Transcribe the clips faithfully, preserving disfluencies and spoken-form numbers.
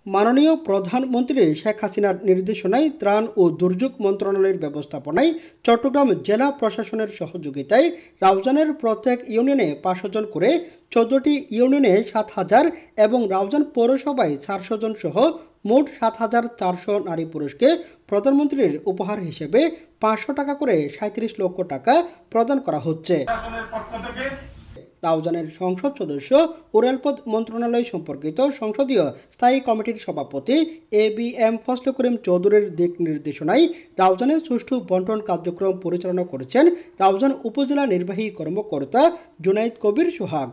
মাননীয় প্রধানমন্ত্রী শেখ হাসিনার নির্দেশনায় ত্রাণ ও দুর্যোগ মন্ত্রণালয়ের ব্যবস্থাপনায় চট্টগ্রাম জেলা প্রশাসনের সহযোগিতায় রাউজানের প্রত্যেক ইউনিয়নে পাঁচশো জন করে চোদ্দটি ইউনিয়নে সাত হাজার এবং রাউজান পৌরসভায় চারশো জন সহ মোট সাত হাজার চারশো নারী পুরুষকে প্রধানমন্ত্রীর উপহার হিসেবে পাঁচশো টাকা করে সাঁত্রিশ লক্ষ টাকা প্রদান করা হচ্ছে। রাউজানের সংসদ সদস্য ও রেলপথ মন্ত্রণালয় সম্পর্কিত সংসদীয় স্থায়ী কমিটির সভাপতি A B M Fazle Karim চৌধুরীর দিক নির্দেশনায় রাউজানের সুষ্ঠু বন্টন কার্যক্রম পরিচালনা করেছেন রাউজান উপজেলা নির্বাহী কর্মকর্তা জুনাইদ কবির সোহাগ।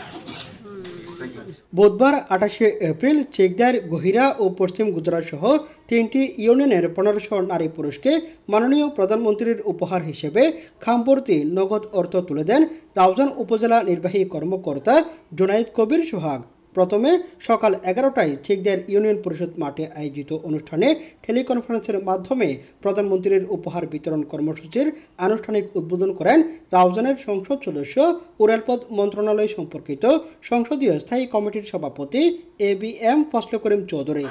বুধবার আঠাশে এপ্রিল চেকদার গহিরা ও পশ্চিম গুজরাট সহ তিনটি ইউনিয়নের পনেরোশো নারী পুরুষকে মাননীয় প্রধানমন্ত্রীর উপহার হিসেবে খামভর্তি নগদ অর্থ তুলে দেন রাউজান উপজেলা নির্বাহী কর্মকর্তা জুনাইদ কবির সোহাগ। প্রথমে সকাল এগারোটায় চেকদার ইউনিয়ন পরিষদ মাঠে আয়োজিত অনুষ্ঠানে টেলিকনফারেন্সের মাধ্যমে প্রধানমন্ত্রীর উপহার বিতরণ কর্মসূচির আনুষ্ঠানিক উদ্বোধন করেন রাউজানের সংসদ সদস্য ও রেলপথ মন্ত্রণালয় সম্পর্কিত সংসদীয় স্থায়ী কমিটির সভাপতি A B M Fazle Karim Chowdhury.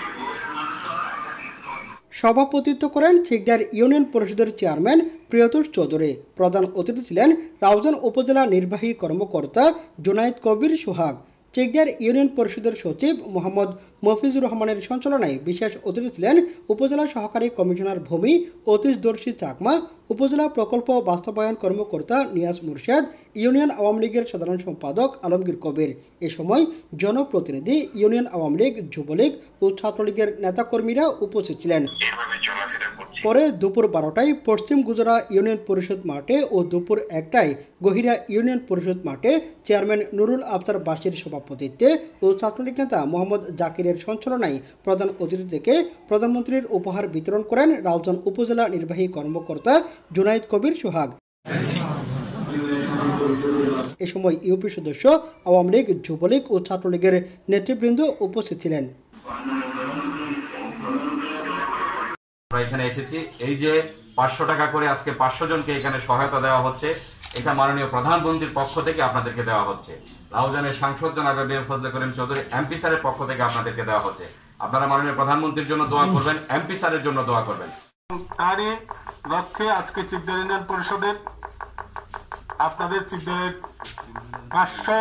সভাপতিত্ব করেন চেকদার ইউনিয়ন পরিষদের চেয়ারম্যান প্রিয়তোষ চৌধুরী। প্রধান অতিথি ছিলেন রাউজান উপজেলা নির্বাহী কর্মকর্তা জুনাইদ কবির সোহাগ। চেকদার ইউনিয়ন পরিষদের সচিব মোহাম্মদ মফিজুর রহমানের সঞ্চালনায় বিশেষ অতিথি ছিলেন উপজেলা সহকারী কমিশনার ভূমি অতীশদর্শী চাকমা, উপজেলা প্রকল্প বাস্তবায়ন কর্মকর্তা নিয়াজ মুর্শেদ, ইউনিয়ন আওয়ামী লীগের সাধারণ সম্পাদক আলমগীর কবির। এ সময় জনপ্রতিনিধি, ইউনিয়ন আওয়ামী লীগ, যুবলীগ ও ছাত্রলীগের নেতাকর্মীরা উপস্থিত ছিলেন। পরে দুপুর বারোটায় পশ্চিম গুজরা ইউনিয়ন পরিষদ মাঠে ও দুপুর একটায় গহিরা ইউনিয়ন পরিষদ মাঠে চেয়ারম্যান নুরুল আফসার বাসির সভাপতিত্বে ও ছাত্রলীগ নেতা মোহাম্মদ জাকিরের সঞ্চালনায় প্রধান অতিথি থেকে প্রধানমন্ত্রীর উপহার বিতরণ করেন রাউজান উপজেলা নির্বাহী কর্মকর্তা জুনাইদ কবির সোহাগ। এ সময় ইউপি সদস্য, আওয়ামী লীগ, যুবলীগ ও ছাত্রলীগের নেতৃবৃন্দ উপস্থিত ছিলেন। এখানে এসেছি এই যে পাঁচশো টাকা করে আজকে পাঁচশো জনকে এখানে সহায়তা দেওয়া হচ্ছে, এটা মাননীয় প্রধানমন্ত্রীর পক্ষ থেকে আপনাদেরকে দেওয়া হচ্ছে। রাউজানের সাংসদ জনাব A B M Fazle Karim Chowdhury MP স্যারের পক্ষ থেকে আপনাদেরকে দেওয়া হচ্ছে। আপনারা মাননীয় প্রধানমন্ত্রীর জন্য দোয়া করবেন, এমপি স্যারের জন্য দোয়া করবেন। তারই লক্ষ্যে আজকে চেকদার ইউনিয়ন পরিষদের আপনাদের চেকদারের পাঁচশো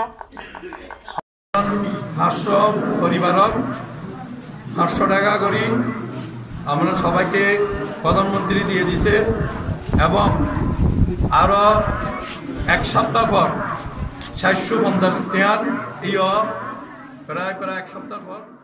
পাঁচশো পরিবারক পাঁচশো টাকা করি আমরা সবাইকে প্রধানমন্ত্রী দিয়ে দিছে এবং আরও এক সপ্তাহ পর চারশো পঞ্চাশ টাকার এই প্রায় প্রায় এক সপ্তাহ পর